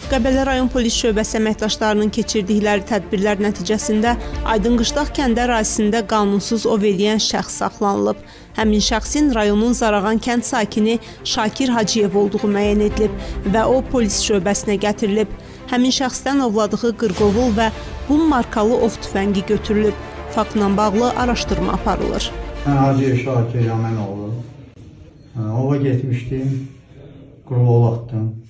Qəbələ rayon polis şöbəsi əməkdaşlarının keçirdikləri tədbirlər nəticəsində Aydınqışlaq kəndi ərazisində qanunsuz ov eləyən şəxs saxlanılıb. Həmin şəxsin rayonun Zarağan kənd sakini Şakir Hacıyev olduğu müəyyən edilib və o polis şöbəsinə gətirilib. Həmin şəxsdən ovladığı qırqovul və bum markalı ov tüfəngi götürülüb. Faktla bağlı araşdırma aparılır. Mən Hacıyev Şakir Yamənoğlu. Ova getmişdim, qırqovul atdım.